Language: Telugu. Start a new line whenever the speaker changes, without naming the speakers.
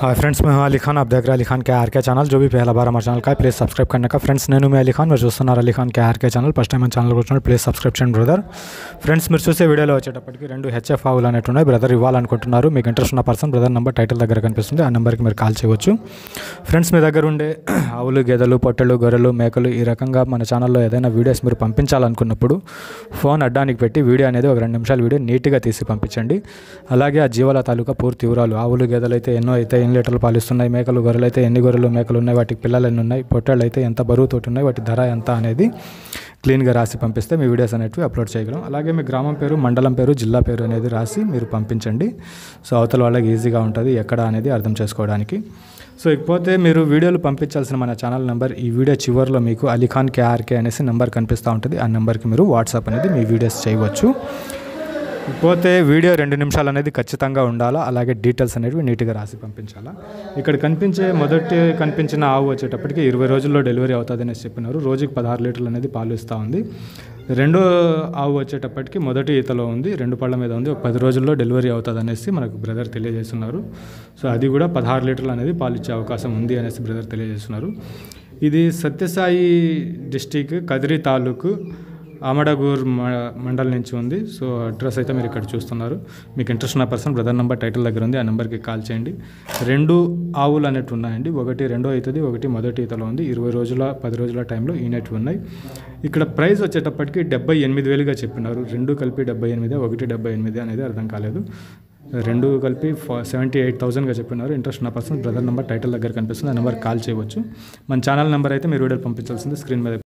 हाय फ्रेंड्स, मैं हूं अली खान। आप देख रहे हैं अली खान के आर के चैनल। जो भी पहला बार हमारे चैनल का है प्लीज़ सब्सक्राइब करने का। फ्रेंड्स నేను మీ అలీ ఖాన్, మీరు చూస్తున్నారు Ali Khan K R K channel. First time మన ఛానల్ వచ్చినప్పుడు ప్లీజ్ సబ్స్క్రైబ్ చేయండి బ్రదర్. ఫ్రెండ్స్, మీరు చూసే వీడియోలో వచ్చేటప్పటికి 2 హెచ్ఎఫ్ ఆవులు అనేవి ఉన్నాయి. బ్రదర్ ఇవ్వాలనుకుంటున్నారు. మీకు ఇంట్రెస్ట్ ఉన్న పర్సన్ బ్రదర్ నెంబర్ టైటిల్ దగ్గర కనిపిస్తుంది, ఆ నెంబర్కి మీరు కాల్ చేయవచ్చు. ఫ్రెండ్స్, మీ దగ్గర ఉండే ఆవులు, గేదెలు, పొట్టెలు, గొర్రెలు, మేకలు ఈ రకంగా మన ఛానల్లో ఏదైనా వీడియోస్ మీరు పంపించాలనుకున్నప్పుడు ఫోన్ అడ్డానికి పెట్టి వీడియో అనేది ఒక 2 నిమిషాల వీడియో నీట్గా తీసి పంపించండి. అలాగే ఆ జీవాల తాలూకా పూర్తి వివరాలు, ఆవులు గేదెలు అయితే ఎన్నో అయితే ఎన్ని లీటర్లు పాలిస్తున్నాయి, మేకలు గొర్రెలు అయితే ఎన్ని గొర్రెలు మేకలు ఉన్నాయి, వాటికి పిల్లలు ఎన్ని ఉన్నాయి, పొట్టేళ్ళు అయితే ఎంత బరువుతోటి ఉన్నాయి, వాటి ధర ఎంత అనేది క్లీన్గా రాసి పంపిస్తే మీ వీడియోస్ అనేటివి అప్లోడ్ చేయగలం. అలాగే మీ గ్రామం పేరు, మండలం పేరు, జిల్లా పేరు అనేది రాసి మీరు పంపించండి. సో అవతల వాళ్ళకి ఈజీగా ఉంటుంది ఎక్కడ అనేది అర్థం చేసుకోవడానికి. సో ఇకపోతే మీరు వీడియోలు పంపించాల్సిన మన ఛానల్ నెంబర్ ఈ వీడియో చివరిలో మీకు అలీ ఖాన్ కేఆర్కే అనేసి నెంబర్ కనిపిస్తూ ఉంటుంది. ఆ నెంబర్కి మీరు వాట్సాప్ అనేది మీ వీడియోస్ చేయవచ్చు. పోతే వీడియో 2 నిమిషాలు అనేది ఖచ్చితంగా ఉండాలా. అలాగే డీటెయిల్స్ అనేవి నీట్గా రాసి పంపించాలా. ఇక్కడ కనిపించిన ఆవు వచ్చేటప్పటికి 20 రోజుల్లో డెలివరీ అవుతుంది అనేసి చెప్పినారు. రోజుకి 16 లీటర్లు అనేది పాలు ఇస్తూ ఉంది. రెండో ఆవు వచ్చేటప్పటికి మొదటి ఈతలో ఉంది, 2 పళ్ళ మీద ఉంది. ఒక 10 రోజుల్లో డెలివరీ అవుతుంది అనేసి మనకు బ్రదర్ తెలియజేస్తున్నారు. సో అది కూడా 16 లీటర్లు అనేది పాలు ఇచ్చే అవకాశం ఉంది అనేసి బ్రదర్ తెలియజేస్తున్నారు. ఇది సత్యసాయి డిస్టిక్ కదిరి తాలూకు ఆమడగూర్ మండల్ నుంచి ఉంది. సో అడ్రస్ అయితే మీరు ఇక్కడ చూస్తున్నారు. మీకు ఇంట్రెస్ట్ ఉన్న పర్సన్ బ్రదర్ నెంబర్ టైటిల్ దగ్గర ఉంది, ఆ నెంబర్కి కాల్ చేయండి. 2 ఆవులు అనేవి ఉన్నాయండి. ఒకటి రెండో అవుతుంది, ఒకటి మొదటి ఈతలో ఉంది. 10 రోజుల టైంలో ఈనేటివి ఉన్నాయి. ఇక్కడ ప్రైస్ వచ్చేటప్పటికి 78,000గా చెప్పినారు. 2 కలిపి 78, ఒకటి 78 అనేది అర్థం కాలేదు. 2 కలిపి 78,000గా చెప్పినారు. ఇంట్రెస్ట్ ఉన్న పర్సన్ బ్రదర్ నెంబర్ టైటిల్ దగ్గర కనిపిస్తుంది, ఆ నెంబర్ కాల్ చేయవచ్చు. మన ఛానల్ నెంబర్ అయితే మీరు వీడియోలు పంపించాల్సింది స్క్రీన్ మీద